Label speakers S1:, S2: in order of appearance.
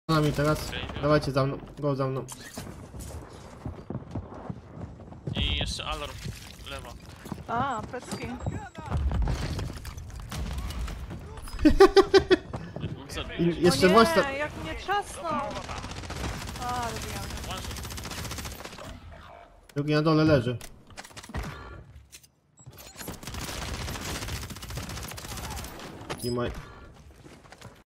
S1: Za nami teraz.
S2: Okej,
S1: Dawajcie za mną. Go za mną.
S2: I jeszcze alarm. Lewa.
S3: A, pecki.
S2: Dwóch zabił.
S1: I jeszcze
S3: O nie,
S1: własna.
S3: jak mnie trzasnął. A, robiłam.
S2: One shot.
S1: Drugi na dole leży. I maj.